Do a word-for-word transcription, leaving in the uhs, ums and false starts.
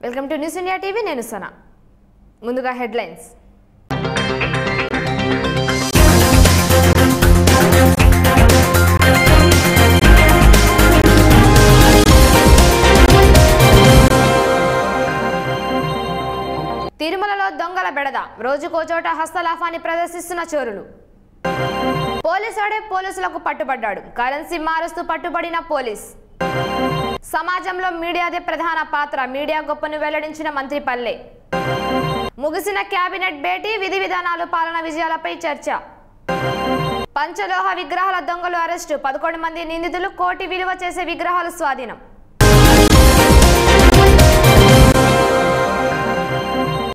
Welcome to news India TV. నేను సనా. ముందుగా headlines. తిరుమలలో దొంగల బెడద, రోజుకో చోట హస్తలాఫాన్ని ప్రదర్శిస్తున్న చోరులు. పోలీసుడే పోలీసులకు పట్టుబడ్డాడు, కరెన్సీ మారుస్తూ పట్టుబడిన పోలీస్. సమాజంలో మీడియాదే ప్రధాన పాత్ర, మీడియా గొప్పను వెల్లడించిన మంత్రి పల్లె. ముగిసిన కేబినెట్ భేటీ, విధి విధానాలు, పాలన విజయాలపై చర్చ. పంచలోహ విగ్రహాల దొంగలు అరెస్టు, పదకొండు మంది నిందితులు, కోటి విలువ చేసే విగ్రహాలు స్వాధీనం.